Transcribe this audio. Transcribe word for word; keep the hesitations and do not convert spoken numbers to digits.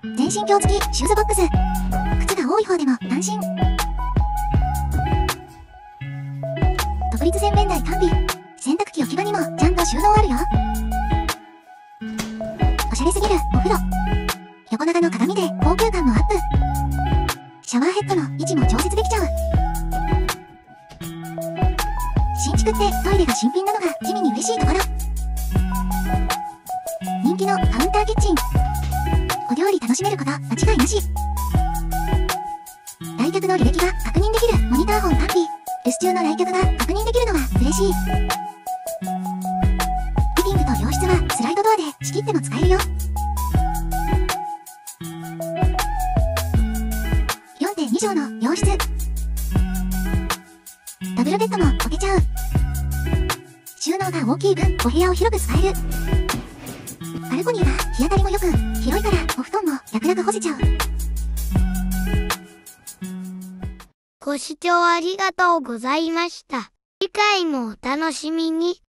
全身強付きシューズボックス。靴が多い方でも安心。独立洗面台完備。洗濯機置き場にもちゃんと収納あるよ。おしゃれすぎるお風呂。横長の鏡で高級感もアップ。シャワーヘッドの位置も調節できちゃう。新築ってトイレが新品なのが地味に嬉しいところ。人気のカウンターキッチン。お料理楽しめること間違いなし。来客の履歴が確認できるモニター本完備。留守中の来客が確認できるのは嬉しい。リビングと洋室はスライドドアで仕切っても使えるよ。よんてんに 畳の洋室。ダブルベッドも置けちゃう。収納が大きい分お部屋を広く使える。バルコニーは日当たりも良く広いからお布団も楽々干せちゃう。 ご視聴ありがとうございました。次回もお楽しみに。